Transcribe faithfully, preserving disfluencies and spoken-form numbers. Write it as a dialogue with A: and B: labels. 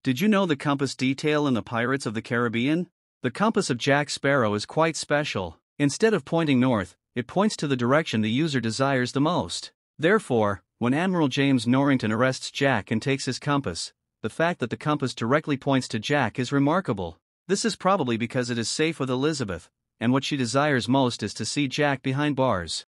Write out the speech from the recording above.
A: Did you know the compass detail in the Pirates of the Caribbean? The compass of Jack Sparrow is quite special. Instead of pointing north, it points to the direction the user desires the most. Therefore, when Admiral James Norrington arrests Jack and takes his compass, the fact that the compass directly points to Jack is remarkable. This is probably because it is safe with Elizabeth, and what she desires most is to see Jack behind bars.